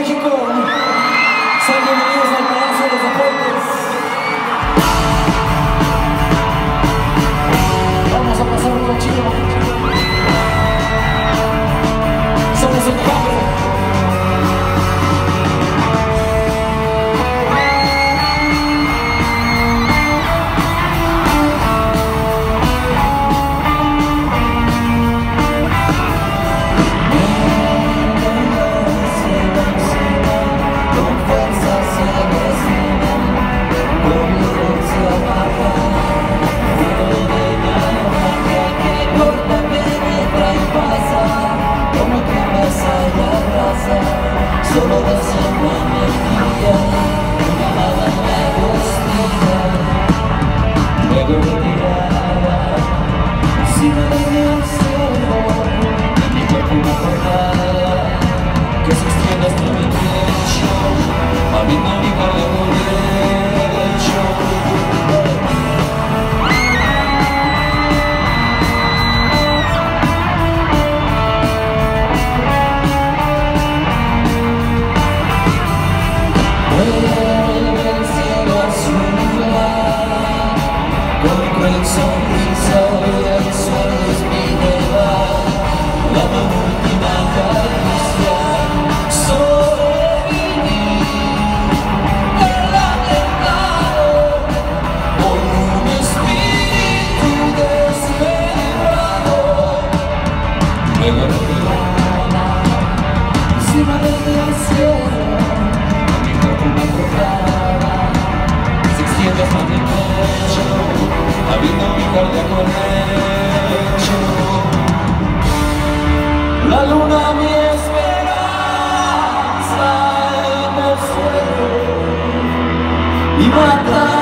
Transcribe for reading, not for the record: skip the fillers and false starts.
México. Sean bienvenidos al Palacio de los Deportes. Vamos a pasar un chido. Somos el Pablo. Solo deseando energía, una bala me gustaría, luego retirada, encima de mi cielo, de mi cuerpo una jornada, que se extiende hasta mi pecho, abriendo mi cardio derecho. Sonrisa y el suelo es mi deber, la última caricia, sobrevivir el atentado por un espíritu desesperado. Luego retirada, encima del cielo, mi cuerpo una cortada, se extiende hasta mi pecho, abriendo mi cardíaco derecho. La luna mi esperanza en el suelo y mata